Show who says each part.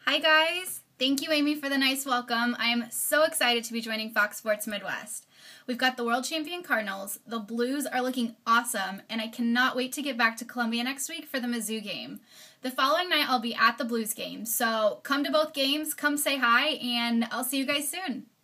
Speaker 1: Hi guys! Thank you, Amy, for the nice welcome. I am so excited to be joining Fox Sports Midwest. We've got the world champion Cardinals, the Blues are looking awesome, and I cannot wait to get back to Columbia next week for the Mizzou game. The following night I'll be at the Blues game, so come to both games, come say hi, and I'll see you guys soon.